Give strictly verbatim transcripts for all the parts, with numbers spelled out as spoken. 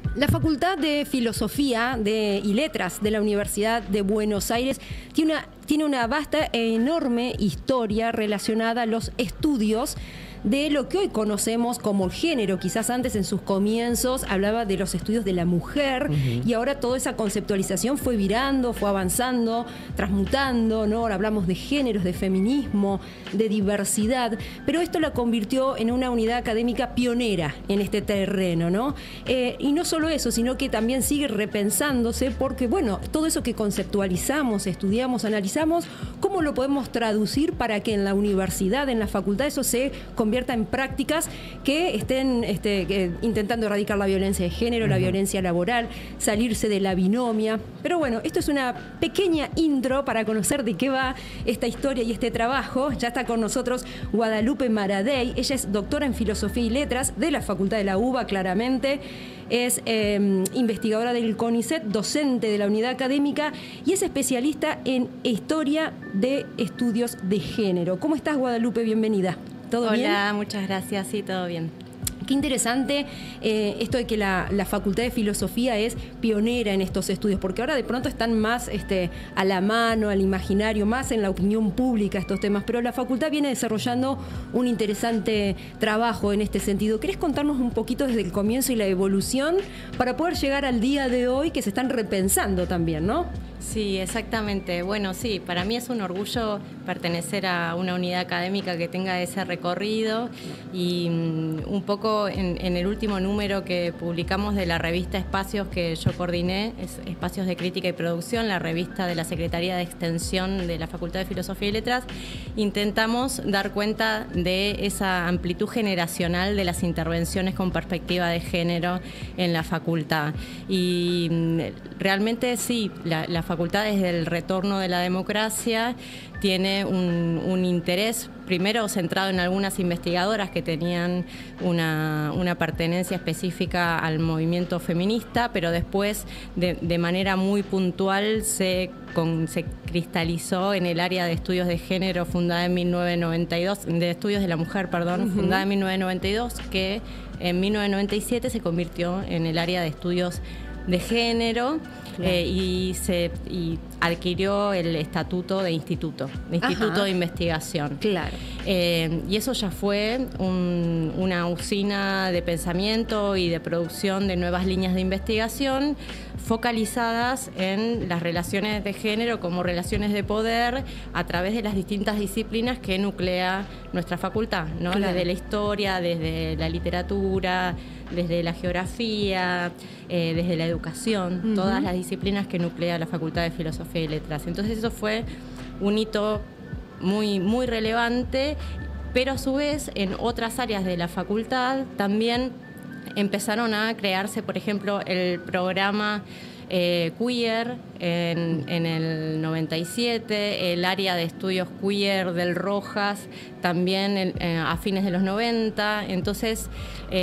La Facultad de Filosofía de, y Letras de la Universidad de Buenos Aires tiene una, tiene una vasta e enorme historia relacionada a los estudios de lo que hoy conocemos como el género. Quizás antes, en sus comienzos, hablaba de los estudios de la mujer, uh-huh. y ahora toda esa conceptualización fue virando, fue avanzando, transmutando, ¿no? Ahora hablamos de géneros, de feminismo, de diversidad, pero esto la convirtió en una unidad académica pionera en este terreno, ¿no? Eh, y no solo eso, sino que también sigue repensándose, porque, bueno, todo eso que conceptualizamos, estudiamos, analizamos, ¿cómo lo podemos traducir para que en la universidad, en la facultad, eso se convierta en prácticas que estén este, que, intentando erradicar la violencia de género, uh-huh. la violencia laboral, salirse de la binomia? Pero bueno, esto es una pequeña intro para conocer de qué va esta historia y este trabajo. Ya está con nosotros Guadalupe Maradei. Ella es doctora en Filosofía y Letras de la Facultad de la UBA, claramente. Es eh, investigadora del CONICET, docente de la unidad académica y es especialista en historia de estudios de género. ¿Cómo estás, Guadalupe? Bienvenida. ¿Todo Hola, bien? Hola, muchas gracias. Sí, todo bien. Qué interesante eh, esto de que la, la Facultad de Filosofía es pionera en estos estudios, porque ahora de pronto están más este, a la mano, al imaginario, más en la opinión pública estos temas, pero la facultad viene desarrollando un interesante trabajo en este sentido. ¿Querés contarnos un poquito desde el comienzo y la evolución para poder llegar al día de hoy, que se están repensando también, ¿no? Sí, exactamente. Bueno, sí, para mí es un orgullo pertenecer a una unidad académica que tenga ese recorrido y um, un poco en, en el último número que publicamos de la revista Espacios que yo coordiné, es Espacios de Crítica y Producción, la revista de la Secretaría de Extensión de la Facultad de Filosofía y Letras, intentamos dar cuenta de esa amplitud generacional de las intervenciones con perspectiva de género en la facultad. Y um, realmente sí, la, la facultad desde el retorno de la democracia tiene un, un interés primero centrado en algunas investigadoras que tenían una, una pertenencia específica al movimiento feminista, pero después de, de manera muy puntual se, con, se cristalizó en el área de estudios de género fundada en mil novecientos noventa y dos, de estudios de la mujer, perdón, uh-huh. fundada en mil novecientos noventa y dos, que en mil novecientos noventa y siete se convirtió en el área de estudios de género. Claro. eh, y, se, y adquirió el estatuto de instituto, de instituto Ajá. de investigación. Claro. Eh, y eso ya fue un, una usina de pensamiento y de producción de nuevas líneas de investigación focalizadas en las relaciones de género como relaciones de poder a través de las distintas disciplinas que nuclea nuestra facultad, ¿no? Claro. Desde la historia, desde la literatura, desde la geografía, eh, desde la educación, uh-huh. todas las disciplinas que nuclea la Facultad de Filosofía y Letras. Entonces eso fue un hito muy, muy relevante, pero a su vez en otras áreas de la facultad también empezaron a crearse, por ejemplo, el programa eh, queer en, en el noventa y siete, el área de estudios queer del Rojas también en, eh, a fines de los noventa. Entonces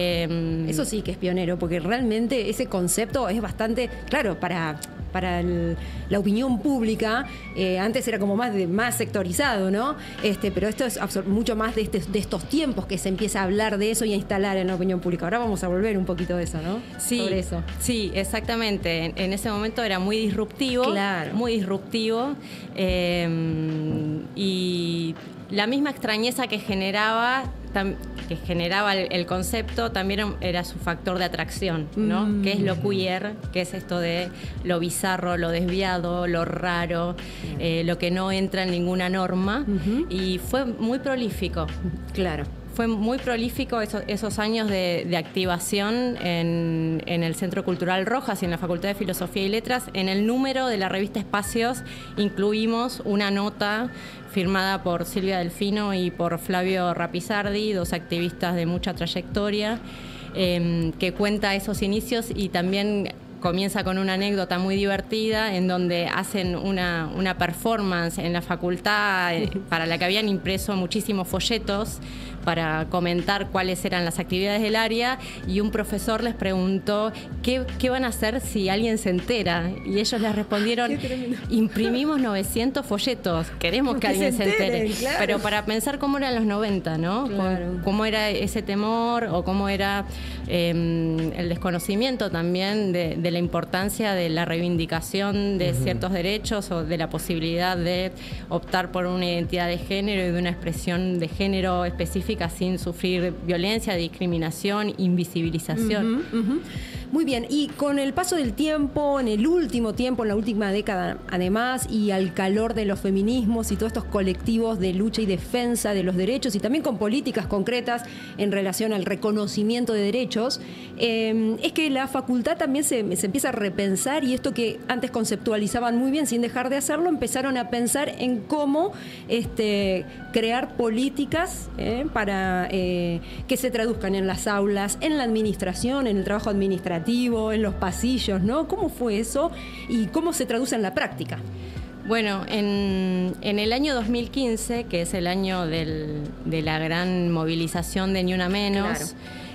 eh, eso sí que es pionero, porque realmente ese concepto es bastante claro para para el, la opinión pública. Eh, antes era como más, de, más sectorizado, ¿no? Este, pero esto es mucho más de, este, de estos tiempos que se empieza a hablar de eso y a instalar en la opinión pública. Ahora vamos a volver un poquito de eso, ¿no? Sí, sobre eso. Sí, exactamente. En, en ese momento era muy disruptivo, claro. muy disruptivo, eh, y la misma extrañeza que generaba que generaba el, el concepto también era su factor de atracción, ¿no? Mm. ¿Qué es lo queer? ¿Qué es esto de lo bizarro, lo desviado, lo raro, mm. eh, lo que no entra en ninguna norma? Uh-huh. Y fue muy prolífico. Claro. Fue muy prolífico esos, esos años de, de activación en, en el Centro Cultural Rojas y en la Facultad de Filosofía y Letras. En el número de la revista Espacios incluimos una nota firmada por Silvia Delfino y por Flavio Rapizardi, dos activistas de mucha trayectoria, eh, que cuenta esos inicios y también comienza con una anécdota muy divertida en donde hacen una, una performance en la facultad eh, para la que habían impreso muchísimos folletos para comentar cuáles eran las actividades del área, y un profesor les preguntó qué, qué van a hacer si alguien se entera, y ellos les respondieron: imprimimos novecientos folletos, queremos Porque que alguien se, enteren, se entere, claro. Pero para pensar cómo eran los noventa, ¿no? Claro. Cómo era ese temor o cómo era eh, el desconocimiento también de, de la importancia de la reivindicación de uh-huh. ciertos derechos o de la posibilidad de optar por una identidad de género y de una expresión de género específica sin sufrir violencia, discriminación, invisibilización. Uh-huh, uh-huh. Muy bien, y con el paso del tiempo, en el último tiempo, en la última década además, y al calor de los feminismos y todos estos colectivos de lucha y defensa de los derechos, y también con políticas concretas en relación al reconocimiento de derechos, eh, es que la facultad también se, se empieza a repensar, y esto que antes conceptualizaban muy bien sin dejar de hacerlo, empezaron a pensar en cómo este, crear políticas eh, para eh, que se traduzcan en las aulas, en la administración, en el trabajo administrativo, en los pasillos, ¿no? ¿Cómo fue eso y cómo se traduce en la práctica? Bueno, en, en el año dos mil quince, que es el año del, de la gran movilización de Ni Una Menos, claro.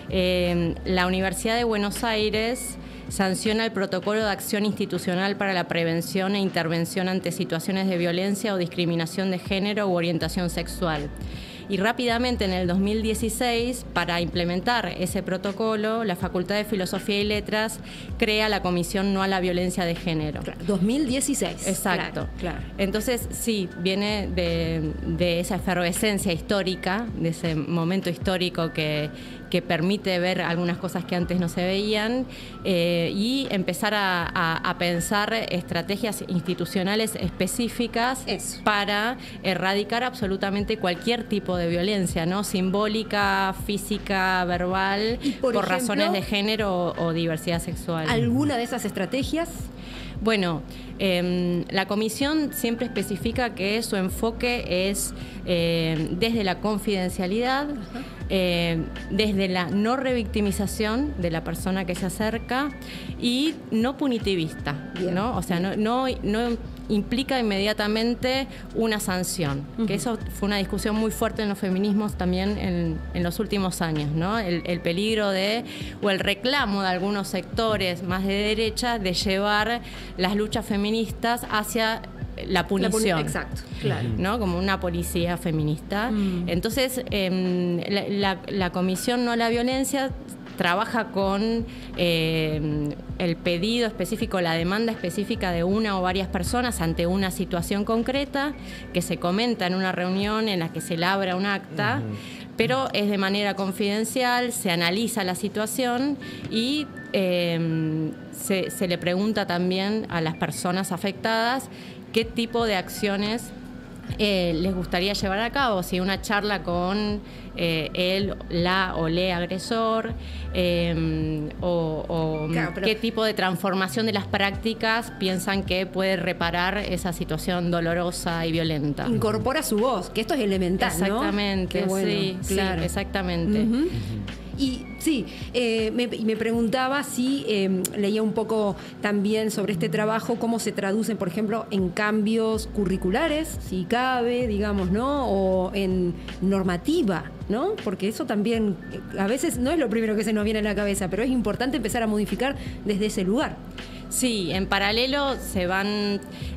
eh, la Universidad de Buenos Aires sanciona el Protocolo de Acción Institucional para la Prevención e Intervención ante Situaciones de Violencia o Discriminación de Género u Orientación Sexual. Y rápidamente, en el dos mil dieciséis, para implementar ese protocolo, la Facultad de Filosofía y Letras crea la Comisión No a la Violencia de Género. Claro, dos mil dieciséis. Exacto. Claro, claro. Entonces, sí, viene de, de esa efervescencia histórica, de ese momento histórico que, que permite ver algunas cosas que antes no se veían, eh, y empezar a, a, a pensar estrategias institucionales específicas Eso. para erradicar absolutamente cualquier tipo de violencia, ¿no? Simbólica, física, verbal, por, por ejemplo, razones de género o, o diversidad sexual. ¿Alguna de esas estrategias? Bueno, eh, la comisión siempre especifica que su enfoque es eh, desde la confidencialidad, eh, desde la no revictimización de la persona que se acerca y no punitivista, ¿no? O sea, no, no, no implica inmediatamente una sanción, uh-huh. que eso fue una discusión muy fuerte en los feminismos también en, en los últimos años, ¿no? El, el peligro de, o el reclamo de algunos sectores más de derecha de llevar las luchas feministas hacia la punición. La puni- exacto, claro. ¿No? Como una policía feminista. Mm. Entonces, eh, la, la, la Comisión No a la Violencia trabaja con eh, el pedido específico, la demanda específica de una o varias personas ante una situación concreta que se comenta en una reunión en la que se elabora un acta, uh-huh. pero es de manera confidencial, se analiza la situación y eh, se, se le pregunta también a las personas afectadas qué tipo de acciones Eh, les gustaría llevar a cabo, si una charla con eh, él, la o le agresor, eh, o, o claro, pero... qué tipo de transformación de las prácticas piensan que puede reparar esa situación dolorosa y violenta. Incorpora su voz, que esto es elemental, exactamente, ¿no? Bueno, sí, claro. sí, exactamente. Uh-huh. Uh-huh. Y sí, eh, me, me preguntaba si eh, leía un poco también sobre este trabajo, cómo se traducen, por ejemplo, en cambios curriculares, si cabe, digamos, ¿no? O en normativa, ¿no? Porque eso también a veces no es lo primero que se nos viene a la cabeza, pero es importante empezar a modificar desde ese lugar. Sí, en paralelo se van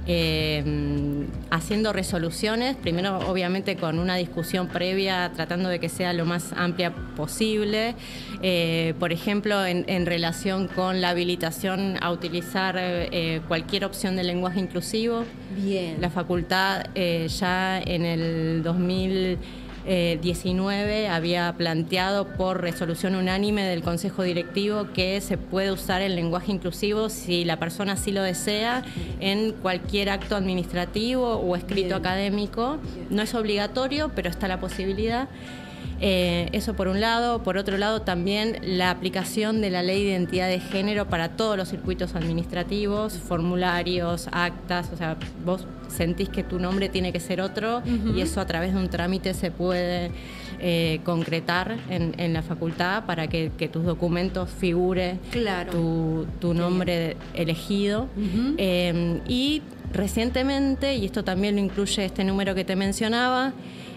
eh, haciendo resoluciones, primero obviamente con una discusión previa tratando de que sea lo más amplia posible, eh, por ejemplo en, en relación con la habilitación a utilizar eh, cualquier opción de lenguaje inclusivo. Bien. La facultad eh, ya en el dos mil diecinueve había planteado por resolución unánime del Consejo Directivo que se puede usar el lenguaje inclusivo si la persona así lo desea en cualquier acto administrativo o escrito Bien. académico. No es obligatorio, pero está la posibilidad. Eh, eso por un lado. Por otro lado, también la aplicación de la Ley de Identidad de Género para todos los circuitos administrativos, formularios, actas. O sea, vos sentís que tu nombre tiene que ser otro uh-huh. y eso a través de un trámite se puede eh, concretar en, en la facultad para que, que tus documentos figure claro. tu, tu nombre elegido. Uh-huh. eh, y recientemente, y esto también lo incluye este número que te mencionaba,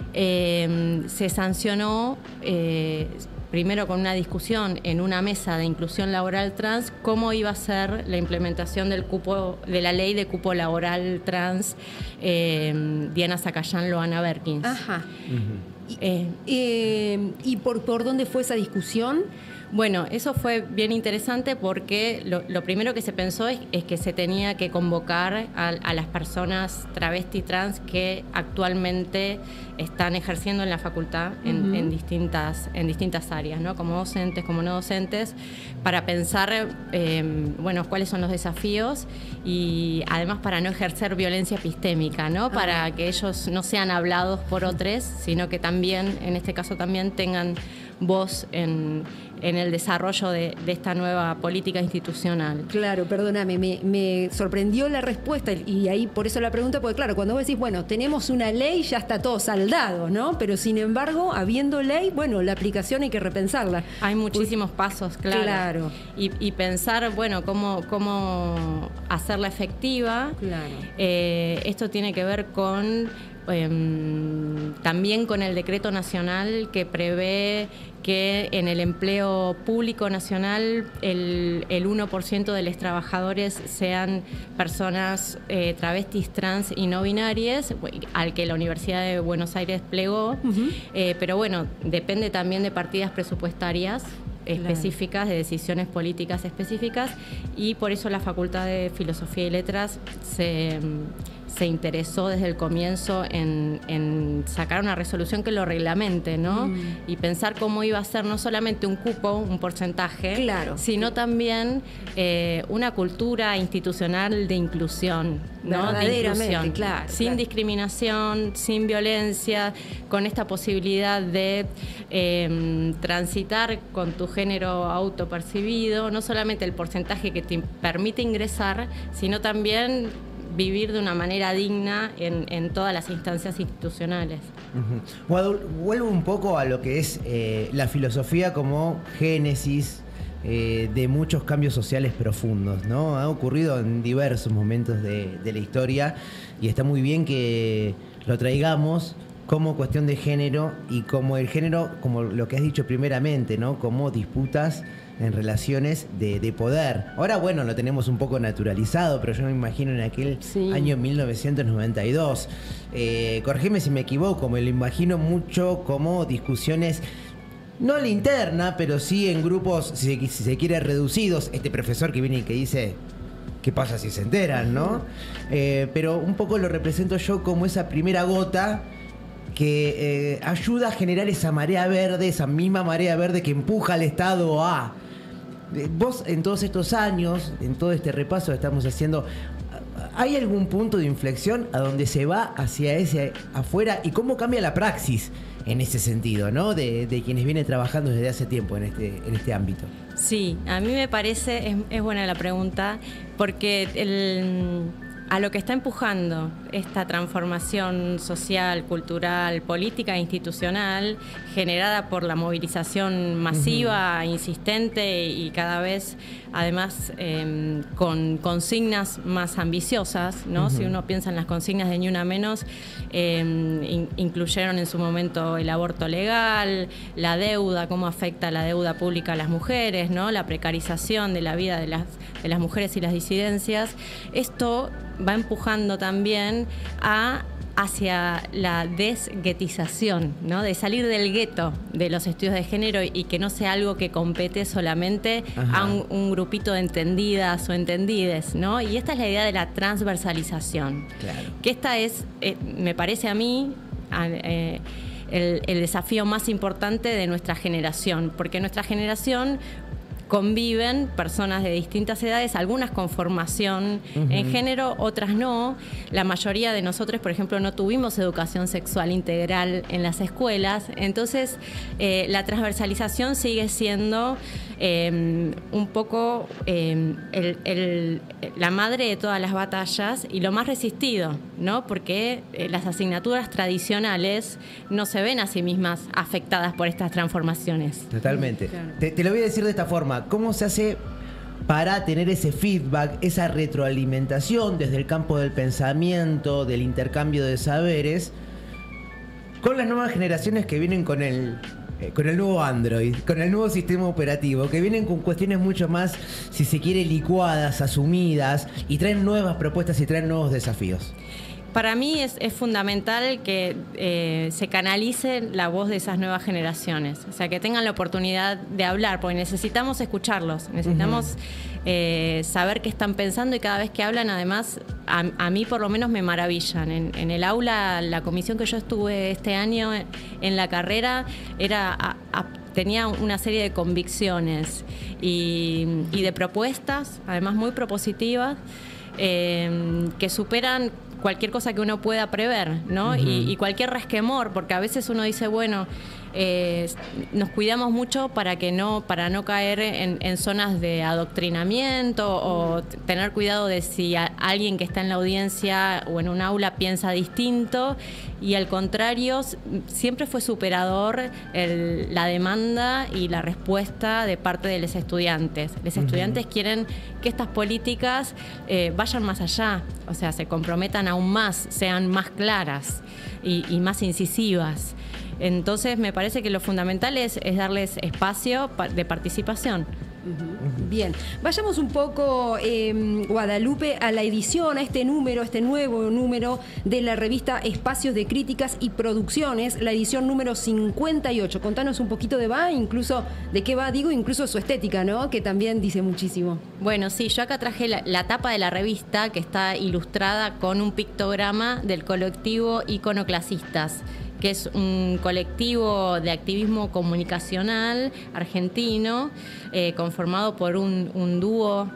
eh, se sancionó eh, primero con una discusión en una mesa de inclusión laboral trans, cómo iba a ser la implementación del cupo, de la ley de cupo laboral trans, eh, Diana Zacayán, Loana Berkins. Ajá. Uh-huh. eh, eh, ¿Y por, por dónde fue esa discusión? Bueno, eso fue bien interesante porque lo, lo primero que se pensó es, es que se tenía que convocar a, a las personas travesti trans que actualmente están ejerciendo en la facultad en, uh-huh. en, distintas, en distintas áreas, ¿no? Como docentes, como no docentes, para pensar, eh, bueno, cuáles son los desafíos y además para no ejercer violencia epistémica, ¿no? Para uh-huh. que ellos no sean hablados por otros, sino que también, en este caso también, tengan voz en, en el desarrollo de, de esta nueva política institucional. Claro, perdóname, me, me sorprendió la respuesta y ahí por eso la pregunta, porque claro, cuando vos decís, bueno, tenemos una ley, ya está todo saldado, ¿no? Pero sin embargo, habiendo ley, bueno, la aplicación hay que repensarla. Hay muchísimos pues, pasos, claro. Claro. Y, y pensar, bueno, cómo, cómo hacerla efectiva. Claro. Eh, esto tiene que ver con... Eh, también con el decreto nacional que prevé que en el empleo público nacional el, el uno por ciento de los trabajadores sean personas eh, travestis, trans y no binarias, al que la Universidad de Buenos Aires plegó, uh-huh. eh, pero bueno, depende también de partidas presupuestarias específicas, claro. de decisiones políticas específicas, y por eso la Facultad de Filosofía y Letras se... se interesó desde el comienzo en, en sacar una resolución que lo reglamente, ¿no? Mm. Y pensar cómo iba a ser no solamente un cupo, un porcentaje, claro. sino también eh, una cultura institucional de inclusión, ¿no? De inclusión, claro, sin claro. discriminación, sin violencia, con esta posibilidad de eh, transitar con tu género autopercibido, no solamente el porcentaje que te permite ingresar, sino también vivir de una manera digna en, en todas las instancias institucionales. Uh-huh. Vuelvo un poco a lo que es eh, la filosofía como génesis eh, de muchos cambios sociales profundos, ¿no? Ha ocurrido en diversos momentos de, de la historia y está muy bien que lo traigamos como cuestión de género y como el género, como lo que has dicho primeramente, ¿no? Como disputas en relaciones de, de poder. Ahora, bueno, lo tenemos un poco naturalizado, pero yo me imagino en aquel sí. año mil novecientos noventa y dos. Eh, corregime si me equivoco, me lo imagino mucho como discusiones, no a la interna, pero sí en grupos, si se, si se quiere, reducidos. Este profesor que viene y que dice... ¿qué pasa si se enteran, no? Eh, pero un poco lo represento yo como esa primera gota que eh, ayuda a generar esa marea verde, esa misma marea verde que empuja al Estado a... Vos, en todos estos años, en todo este repaso que estamos haciendo, ¿hay algún punto de inflexión a donde se va hacia ese afuera? ¿Y cómo cambia la praxis en ese sentido, ¿no? De, de quienes vienen trabajando desde hace tiempo en este, en este ámbito. Sí, a mí me parece, es, es buena la pregunta, porque el... a lo que está empujando esta transformación social, cultural, política e institucional generada por la movilización masiva, uh-huh. insistente y cada vez además eh, con consignas más ambiciosas, ¿no? Uh-huh. Si uno piensa en las consignas de Ni Una Menos, eh, in, incluyeron en su momento el aborto legal, la deuda, cómo afecta la deuda pública a las mujeres, ¿no? La precarización de la vida de las, de las mujeres y las disidencias. Esto va empujando también a hacia la desguetización, ¿no? De salir del gueto de los estudios de género y que no sea algo que compete solamente Ajá. a un, un grupito de entendidas o entendides, ¿no? Y esta es la idea de la transversalización. Claro. Que esta es, eh, me parece a mí, eh, el, el desafío más importante de nuestra generación, porque nuestra generación conviven personas de distintas edades, algunas con formación uh-huh. en género, otras no. La mayoría de nosotros, por ejemplo, no tuvimos educación sexual integral en las escuelas. Entonces, eh, la transversalización sigue siendo eh, un poco eh, el, el, la madre de todas las batallas y lo más resistido, ¿no? Porque eh, las asignaturas tradicionales no se ven a sí mismas afectadas por estas transformaciones. Totalmente. Claro. Te, te lo voy a decir de esta forma. ¿Cómo se hace para tener ese feedback, esa retroalimentación desde el campo del pensamiento, del intercambio de saberes, con las nuevas generaciones que vienen con el, eh, con el nuevo Android, con el nuevo sistema operativo, que vienen con cuestiones mucho más, si se quiere, licuadas, asumidas, y traen nuevas propuestas y traen nuevos desafíos? Para mí es, es fundamental que eh, se canalice la voz de esas nuevas generaciones, o sea, que tengan la oportunidad de hablar, porque necesitamos escucharlos, necesitamos uh-huh. eh, saber qué están pensando, y cada vez que hablan, además, a, a mí por lo menos me maravillan. En, en el aula, la comisión que yo estuve este año en, en la carrera era a, a, tenía una serie de convicciones y, y de propuestas, además muy propositivas, eh, que superan cualquier cosa que uno pueda prever, ¿no? Uh-huh. y, y cualquier resquemor, porque a veces uno dice, bueno, eh, nos cuidamos mucho para que no, para no caer en, en zonas de adoctrinamiento o t- tener cuidado de si a, alguien que está en la audiencia o en un aula piensa distinto, y al contrario, siempre fue superador el, la demanda y la respuesta de parte de los estudiantes. Los uh-huh. estudiantes quieren que estas políticas eh, vayan más allá, o sea, se comprometan aún más, sean más claras y, y más incisivas. Entonces me parece que lo fundamental es, es darles espacio de participación. Uh-huh. Bien, vayamos un poco, eh, Guadalupe, a la edición, a este número, este nuevo número de la revista Espacios de Críticas y Producciones, la edición número cincuenta y ocho. Contanos un poquito de va, incluso de qué va, digo, incluso su estética, ¿no? Que también dice muchísimo. Bueno, sí, yo acá traje la, la tapa de la revista, que está ilustrada con un pictograma del colectivo Iconoclasistas, que es un colectivo de activismo comunicacional argentino, eh, conformado por un, un dúo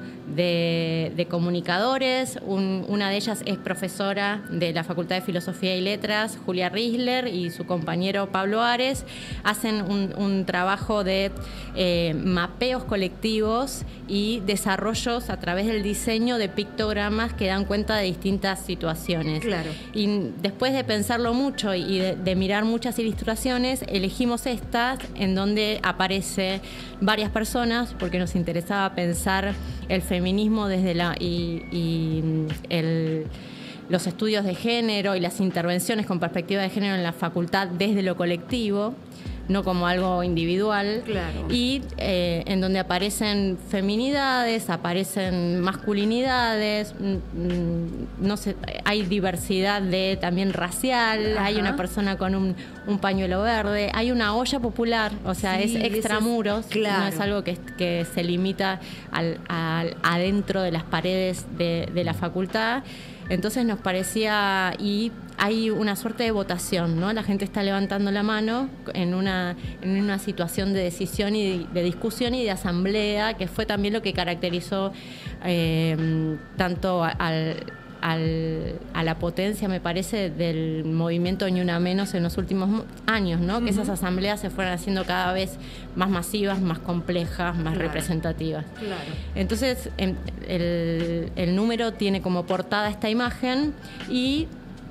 de, de comunicadores. Un, una de ellas es profesora de la Facultad de Filosofía y Letras, Julia Risler, y su compañero Pablo Ares. Hacen un, un trabajo de eh, mapeos colectivos y desarrollos a través del diseño de pictogramas que dan cuenta de distintas situaciones. Claro. Y después de pensarlo mucho y de, de mirar muchas ilustraciones, elegimos estas en donde aparece varias personas, porque nos interesaba pensar el feminismo desde la y, y el, los estudios de género y las intervenciones con perspectiva de género en la facultad desde lo colectivo, no como algo individual. Claro. Y eh, en donde aparecen feminidades, aparecen masculinidades, no sé, hay diversidad de también racial. Ajá. Hay una persona con un, un pañuelo verde, hay una olla popular, o sea, sí, es extramuros, es, claro. No es algo que, que se limita al, al, adentro de las paredes de, de la facultad. Entonces nos parecía, y hay una suerte de votación, ¿no? La gente está levantando la mano en una, en una situación de decisión y de, de discusión y de asamblea, que fue también lo que caracterizó eh, tanto al, al, a la potencia, me parece, del movimiento Ni Una Menos en los últimos años, ¿no? Uh-huh. Que esas asambleas se fueron haciendo cada vez más masivas, más complejas, más claro. representativas. Claro. Entonces, el, el número tiene como portada esta imagen y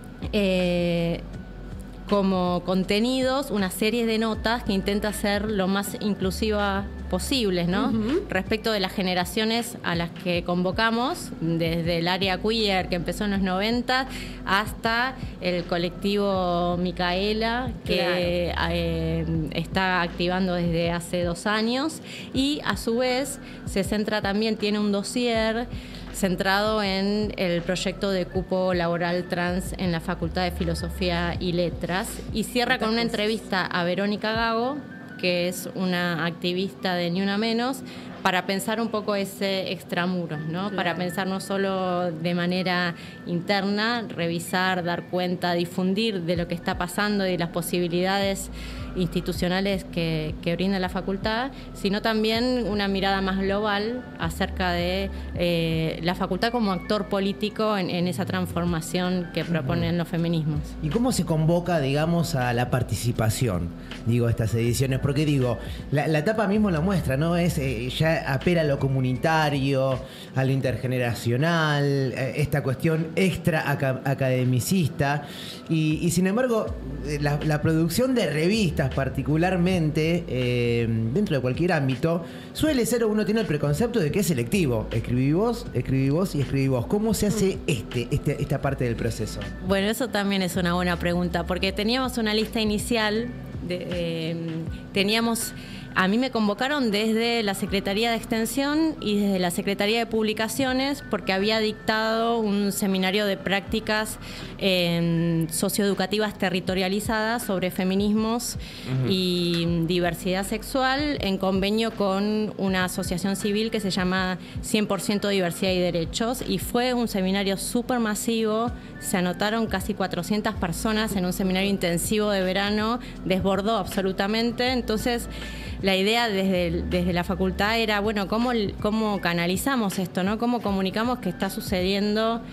eh, como contenidos una serie de notas que intenta ser lo más inclusiva posibles, ¿no? Uh-huh. Respecto de las generaciones a las que convocamos, desde el área queer que empezó en los noventa hasta el colectivo Micaela, que claro. eh, está activando desde hace dos años, y a su vez se centra también, tiene un dossier centrado en el proyecto de cupo laboral trans en la Facultad de Filosofía y Letras, y cierra con una entrevista a Verónica Gago, que es una activista de Ni Una Menos, para pensar un poco ese extramuros, ¿no? Claro. Para pensar no solo de manera interna, revisar, dar cuenta, difundir de lo que está pasando y las posibilidades institucionales que, que brinda la facultad, sino también una mirada más global acerca de eh, la facultad como actor político en, en esa transformación que proponen los feminismos. ¿Y cómo se convoca, digamos, a la participación, digo, estas ediciones? Porque digo, la, la etapa mismo la muestra, ¿no? Es eh, ya apela a lo comunitario, a lo intergeneracional, eh, esta cuestión extra aca academicista, y, y sin embargo, la, la producción de revistas particularmente, eh, dentro de cualquier ámbito, suele ser, uno tiene el preconcepto de que es selectivo. Escribí vos, escribí vos y escribí vos. ¿Cómo se hace este, este, esta parte del proceso? Bueno, eso también es una buena pregunta, porque teníamos una lista inicial, de, eh, teníamos... A mí me convocaron desde la Secretaría de Extensión y desde la Secretaría de Publicaciones porque había dictado un seminario de prácticas eh, socioeducativas territorializadas sobre feminismos uh-huh. y diversidad sexual en convenio con una asociación civil que se llama cien por ciento Diversidad y Derechos, y fue un seminario súper masivo. Se anotaron casi cuatrocientas personas en un seminario intensivo de verano, desbordó absolutamente. Entonces, la idea desde, desde la facultad era, bueno, ¿cómo, cómo canalizamos esto, ¿no? ¿Cómo comunicamos que está sucediendo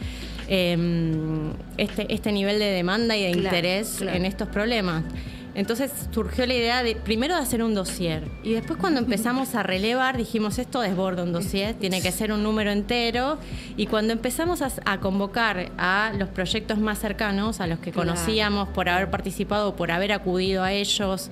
eh, este, este nivel de demanda y de claro, interés claro. en estos problemas? Entonces surgió la idea de primero de hacer un dossier, y después cuando empezamos a relevar dijimos, esto desborda un dossier, tiene que ser un número entero, y cuando empezamos a, a convocar a los proyectos más cercanos, a los que conocíamos por haber participado, por haber acudido a ellos,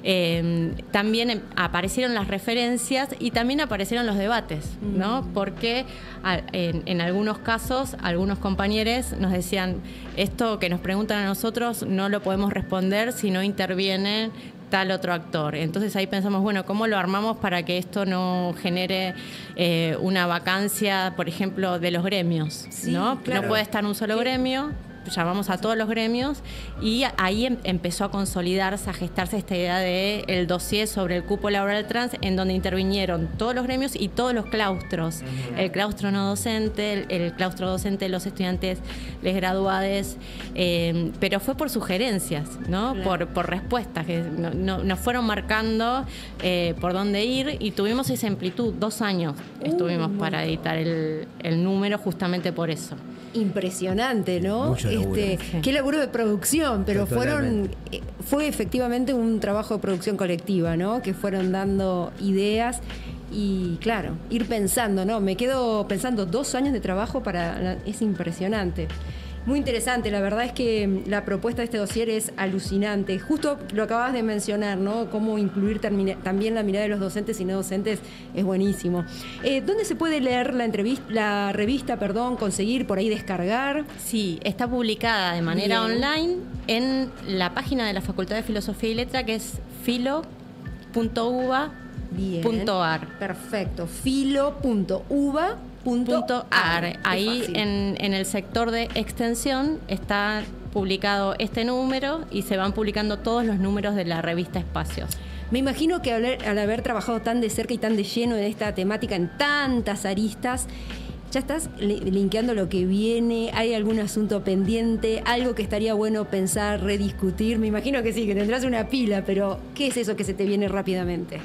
Eh, también aparecieron las referencias y también aparecieron los debates, ¿no? Porque a, en, en algunos casos algunos compañeros nos decían, esto que nos preguntan a nosotros no lo podemos responder si no interviene tal otro actor. Entonces ahí pensamos, bueno, ¿cómo lo armamos para que esto no genere eh, una vacancia, por ejemplo, de los gremios? Sí, ¿no? Claro. No puede estar un solo gremio. Llamamos a todos los gremios y ahí em empezó a consolidarse, a gestarse esta idea de el dossier sobre el cupo laboral trans, en donde intervinieron todos los gremios y todos los claustros. Uh-huh. El claustro no docente, el, el claustro docente, los estudiantes, les graduades, eh, pero fue por sugerencias, ¿no? Claro. Por, por respuestas que no, no, nos fueron marcando eh, por dónde ir, y tuvimos esa amplitud, dos años uh, estuvimos para editar el, el número justamente por eso. Impresionante, ¿no? Mucho laburo. Este, sí. Qué laburo de producción, pero fueron, fue efectivamente un trabajo de producción colectiva, ¿no? Que fueron dando ideas y, claro, ir pensando, ¿no? Me quedo pensando, dos años de trabajo para, es impresionante. Muy interesante, la verdad es que la propuesta de este dossier es alucinante. Justo lo acabas de mencionar, ¿no? Cómo incluir también la mirada de los docentes y no docentes es buenísimo. Eh, ¿Dónde se puede leer la entrevista, la revista, perdón, conseguir por ahí descargar? Sí, está publicada de manera Bien. online en la página de la Facultad de Filosofía y Letra, que es filo punto uva punto ar. Perfecto, filo punto uva punto ar. Ahí en, en el sector de extensión está publicado este número y se van publicando todos los números de la revista Espacios. Me imagino que al, al haber trabajado tan de cerca y tan de lleno en esta temática en tantas aristas, ya estás linkeando lo que viene. ¿Hay algún asunto pendiente? ¿Algo que estaría bueno pensar, rediscutir? Me imagino que sí, que tendrás una pila, pero ¿qué es eso que se te viene rápidamente?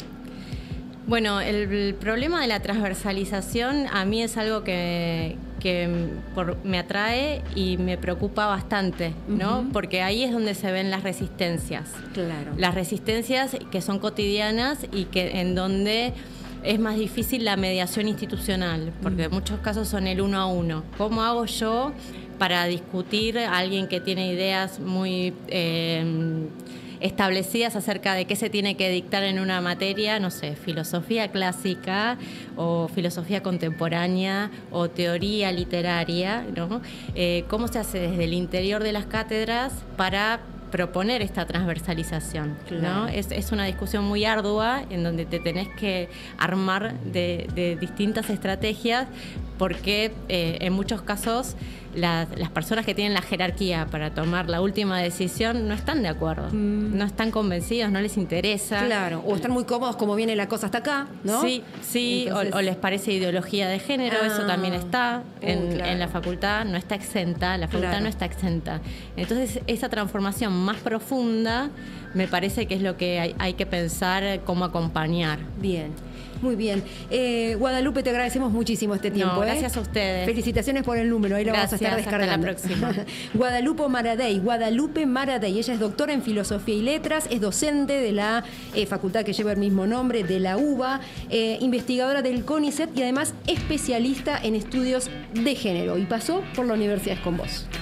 Bueno, el, el problema de la transversalización a mí es algo que, que por, me atrae y me preocupa bastante, ¿no? Uh-huh. Porque ahí es donde se ven las resistencias. Claro. Las resistencias que son cotidianas y que en donde es más difícil la mediación institucional, porque en muchos casos son el uno a uno. ¿Cómo hago yo para discutir a alguien que tiene ideas muy Eh, establecidas acerca de qué se tiene que dictar en una materia, no sé, filosofía clásica o filosofía contemporánea o teoría literaria, ¿no? Eh, ¿Cómo se hace desde el interior de las cátedras para proponer esta transversalización, claro. ¿no? Es, es una discusión muy ardua en donde te tenés que armar de, de distintas estrategias porque eh, en muchos casos la, las personas que tienen la jerarquía para tomar la última decisión no están de acuerdo, mm. no están convencidos, no les interesa. Claro, o están muy cómodos como viene la cosa hasta acá, ¿no? Sí, sí, Entonces... o, o les parece ideología de género, ah. eso también está en, uh, claro. en la facultad, no está exenta, la facultad claro. no está exenta. Entonces esa transformación más profunda me parece que es lo que hay, hay que pensar cómo acompañar. Bien. Muy bien. Eh, Guadalupe, te agradecemos muchísimo este tiempo. No, gracias ¿eh? a ustedes. Felicitaciones por el número, ahí lo gracias, vamos a estar descargando. Hasta la próxima. Guadalupe Maradei, Guadalupe Maradei. Ella es doctora en Filosofía y Letras, es docente de la eh, facultad que lleva el mismo nombre, de la UBA, eh, investigadora del CONICET y además especialista en estudios de género. Y pasó por la Universidad Es Con Vos.